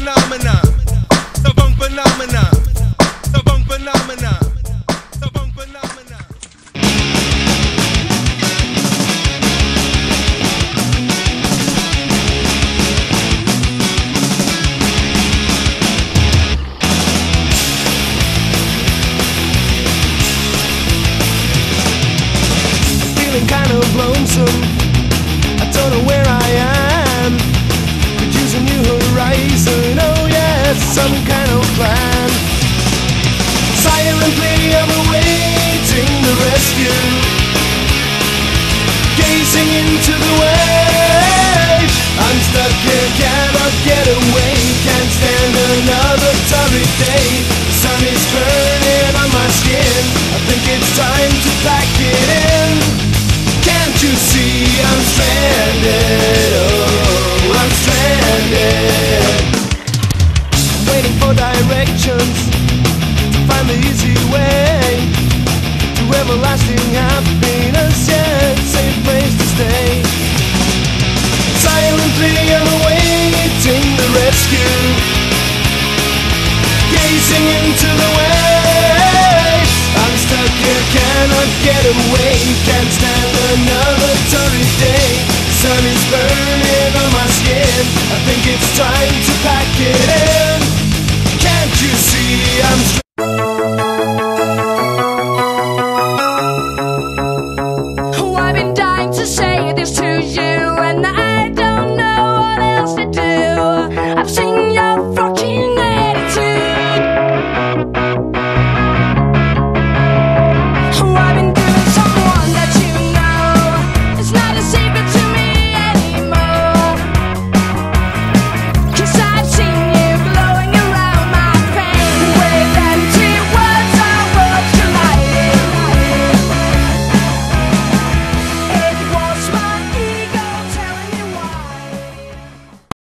phenomena. The funk phenomena. The funk phenomena. The funk phenomena. Feeling kind of lonesome, I don't know where I am. Could use a new horizon, oh yes, some kind of plan. Silently I'm awaiting the rescue, gazing into the wave. I'm stuck here, cannot get away, can't stand another torrid day. The sun is burning on my skin, I think it's time to pack it in. Can't you see I'm stranded, oh, I'm stranded. I'm waiting for directions to find the easy way to everlasting happiness, yeah, safe place to stay. Silently I'm awaiting the rescue, gazing into the waves. I'm stuck here, cannot get away, can't stand another torrid day. The sun is burning on my skin, I think it's time to pack it